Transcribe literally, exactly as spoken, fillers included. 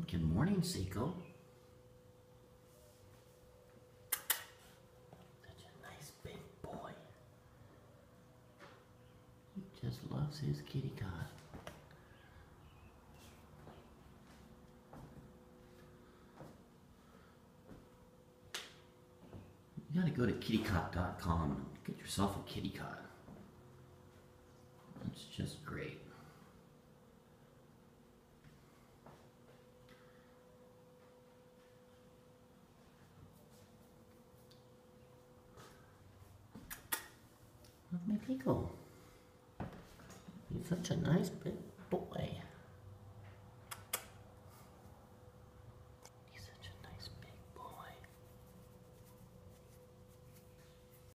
Good morning, Seiko. Such a nice big boy. He just loves his kitty cat. You gotta go to kitty cot dot com and get yourself a kitty cat. It's just great. Look at my Pico. He's such a nice big boy.